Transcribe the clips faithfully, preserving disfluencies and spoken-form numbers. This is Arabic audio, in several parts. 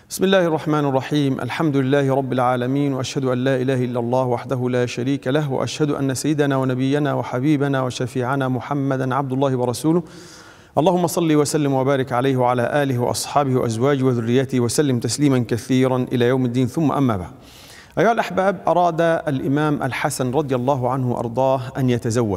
بسم الله الرحمن الرحيم. الحمد لله رب العالمين، وأشهد أن لا إله إلا الله وحده لا شريك له، وأشهد أن سيدنا ونبينا وحبيبنا وشفيعنا محمدا عبد الله ورسوله. اللهم صل وسلم وبارك عليه وعلى آله وأصحابه وأزواجه وذريته وسلم تسليما كثيرا إلى يوم الدين، ثم أما بعد. أيها الأحباب، أراد الإمام الحسن رضي الله عنه وأرضاه أن يتزوج،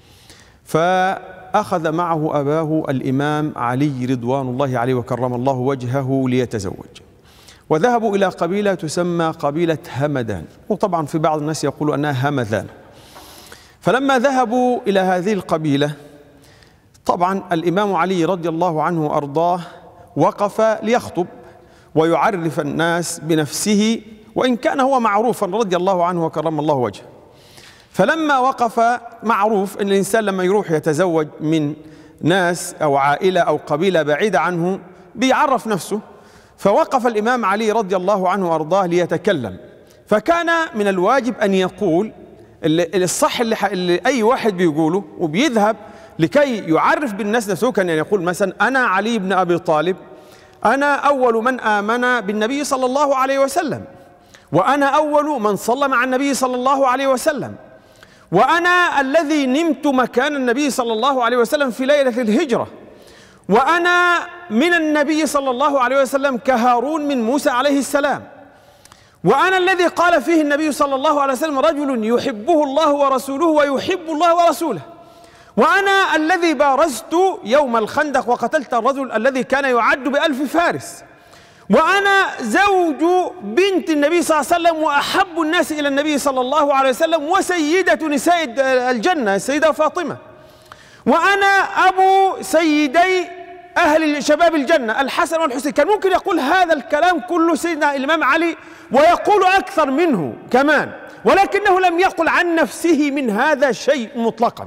فأخذ معه أباه الإمام علي رضوان الله عليه وكرم الله وجهه ليتزوج، وذهبوا إلى قبيلة تسمى قبيلة همدان، وطبعا في بعض الناس يقول أنها همذان. فلما ذهبوا إلى هذه القبيلة، طبعا الإمام علي رضي الله عنه وأرضاه وقف ليخطب ويعرف الناس بنفسه، وإن كان هو معروفا رضي الله عنه وكرم الله وجهه. فلما وقف، معروف أن الإنسان لما يروح يتزوج من ناس أو عائلة أو قبيلة بعيدة عنه بيعرف نفسه، فوقف الإمام علي رضي الله عنه وأرضاه ليتكلم. فكان من الواجب أن يقول الصح اللي, اللي أي واحد بيقوله، وبيذهب لكي يعرف بالناس نفسه. كان يقول مثلا: أنا علي بن أبي طالب، أنا أول من آمن بالنبي صلى الله عليه وسلم، وأنا أول من صلى مع النبي صلى الله عليه وسلم، وأنا الذي نمت مكان النبي صلى الله عليه وسلم في ليلة الهجرة، وأنا من النبي صلى الله عليه وسلم كهارون من موسى عليه السلام، وأنا الذي قال فيه النبي صلى الله عليه وسلم: رجل يحبه الله ورسوله ويحب الله ورسوله، وأنا الذي بارزت يوم الخندق وقتلت الرجل الذي كان يعد بألف فارس، وأنا زوج بنت النبي صلى الله عليه وسلم وأحب الناس إلى النبي صلى الله عليه وسلم وسيدة نساء الجنة السيدة فاطمة، وأنا أبو سيدي أهل شباب الجنة الحسن والحسين. كان ممكن يقول هذا الكلام كله سيدنا الإمام علي ويقول أكثر منه كمان، ولكنه لم يقل عن نفسه من هذا شيء مطلقا.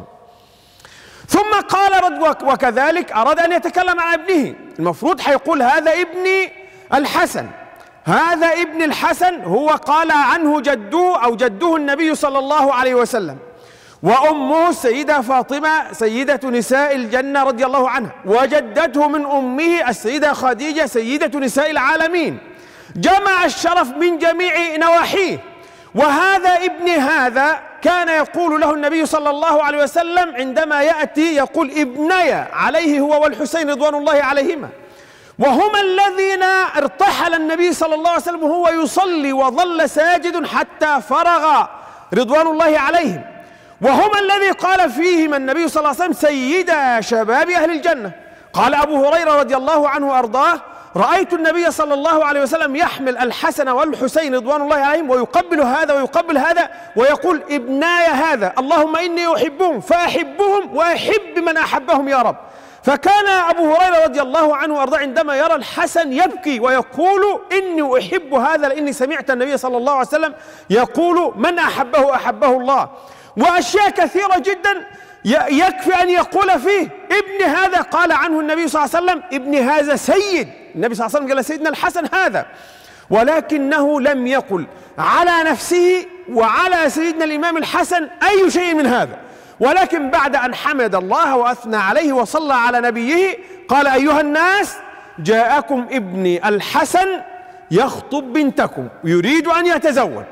ثم قال: وكذلك أراد أن يتكلم عن ابنه، المفروض حيقول هذا ابني الحسن، هذا ابن الحسن هو قال عنه جده أو جده النبي صلى الله عليه وسلم، وأمه السيدة فاطمة سيدة نساء الجنة رضي الله عنها، وجدته من أمه السيدة خديجة سيدة نساء العالمين، جمع الشرف من جميع نواحيه. وهذا ابن هذا كان يقول له النبي صلى الله عليه وسلم عندما يأتي يقول: ابني عليه هو والحسين رضوان الله عليهما، وهما الذين ارتحل النبي صلى الله عليه وسلم وهو يصلي وظل ساجد حتى فرغ رضوان الله عليهم، وهما الذي قال فيهما النبي صلى الله عليه وسلم: سيدا شباب أهل الجنة. قال أبو هريرة رضي الله عنه وأرضاه: رأيت النبي صلى الله عليه وسلم يحمل الحسن والحسين رضوان الله عليهم ويقبل هذا ويقبل هذا ويقول: ابناي هذا، اللهم إني أحبهم فأحبهم وأحب من أحبهم يا رب. فكان أبو هريرة رضي الله عنه وأرضاه عندما يرى الحسن يبكي ويقول: إني أحب هذا لأني سمعت النبي صلى الله عليه وسلم يقول: من أحبه أحبه الله. وأشياء كثيرة جدا يكفي أن يقول فيه. ابن هذا قال عنه النبي صلى الله عليه وسلم: ابن هذا سيد، النبي صلى الله عليه وسلم قال سيدنا الحسن هذا، ولكنه لم يقل على نفسه وعلى سيدنا الإمام الحسن أي شيء من هذا، ولكن بعد أن حمد الله وأثنى عليه وصلى على نبيه قال: أيها الناس، جاءكم ابني الحسن يخطب بنتكم يريد أن يتزوج،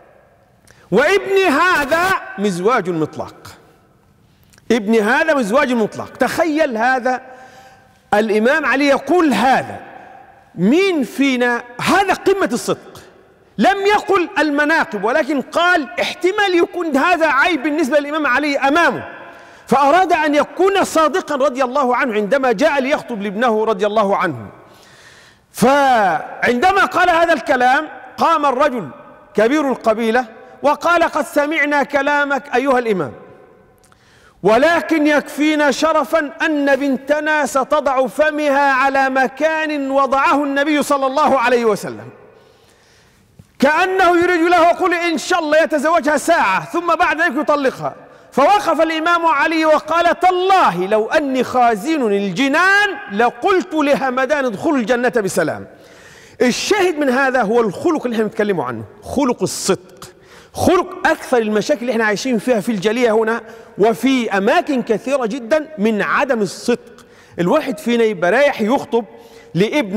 وابني هذا مزواج مطلق، ابني هذا مزواج مطلق. تخيل هذا الإمام علي يقول هذا، مين فينا؟ هذا قمة الصدق. لم يقل المناقب، ولكن قال احتمال يكون هذا عيب بالنسبة للإمام علي أمامه، فأراد أن يكون صادقا رضي الله عنه عندما جاء ليخطب لابنه رضي الله عنه. فعندما قال هذا الكلام قام الرجل كبير القبيلة وقال: قد سمعنا كلامك أيها الإمام، ولكن يكفينا شرفا أن بنتنا ستضع فمها على مكان وضعه النبي صلى الله عليه وسلم، كأنه يريد له يقول إن شاء الله يتزوجها ساعة ثم بعد ذلك يطلقها. فوقف الإمام علي وقال: تالله لو أني خازن الجنان لقلت لهمدان ادخلوا الجنة بسلام. الشاهد من هذا هو الخلق اللي احنا بنتكلم عنه، خلق الصدق، خلق أكثر المشاكل اللي احنا عايشين فيها في الجالية هنا وفي أماكن كثيرة جدا من عدم الصدق. الواحد فينا يبقى رايح يخطب لابنه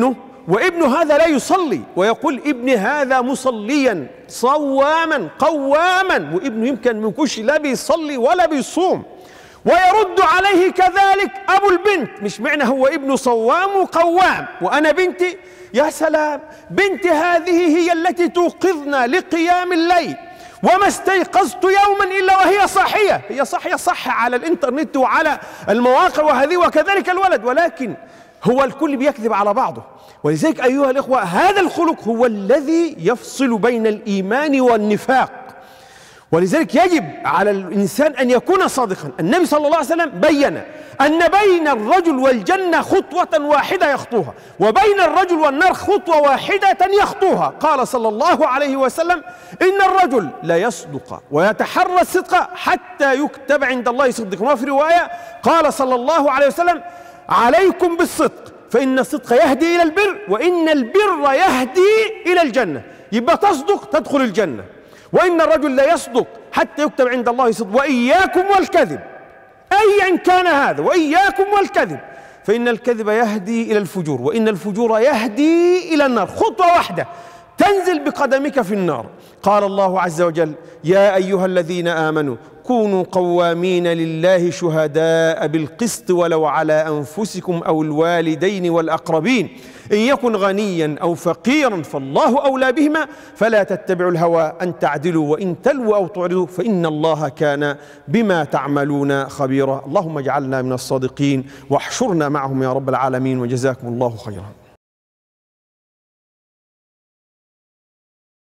وابن هذا لا يصلي، ويقول ابن هذا مصليا صواما قواما، وابنه يمكن ما يكونش لا بيصلي ولا بيصوم. ويرد عليه كذلك أبو البنت، مش معنى هو ابنه صوام وقوام وأنا بنتي، يا سلام، بنتي هذه هي التي توقظنا لقيام الليل، وما استيقظت يوما إلا وهي صاحية. هي صاحية صح على الإنترنت وعلى المواقع وهذه، وكذلك الولد، ولكن هو الكل بيكذب على بعضه. ولذلك أيها الإخوة، هذا الخلق هو الذي يفصل بين الإيمان والنفاق. ولذلك يجب على الإنسان أن يكون صادقا. النبي صلى الله عليه وسلم بين أن بين الرجل والجنة خطوة واحدة يخطوها، وبين الرجل والنار خطوة واحدة يخطوها. قال صلى الله عليه وسلم: إن الرجل لا يصدق ويتحرى الصدق حتى يكتب عند الله صدقا. وفي رواية قال صلى الله عليه وسلم: عليكم بالصدق فإن الصدق يهدي إلى البر، وإن البر يهدي إلى الجنة. يبقى تصدق تدخل الجنة. وإن الرجل لا يصدق حتى يكتب عند الله صدق. وإياكم والكذب، أيا كان هذا، وإياكم والكذب، فإن الكذب يهدي إلى الفجور، وإن الفجور يهدي إلى النار. خطوة واحدة تنزل بقدمك في النار. قال الله عز وجل: يا أيها الذين آمنوا كونوا قوامين لله شهداء بالقسط ولو على أنفسكم أو الوالدين والأقربين إن يكن غنيا أو فقيرا فالله أولى بهما فلا تتبعوا الهوى أن تعدلوا وإن تلووا أو تعرضوا فإن الله كان بما تعملون خبيرا. اللهم اجعلنا من الصادقين واحشرنا معهم يا رب العالمين، وجزاكم الله خيرا.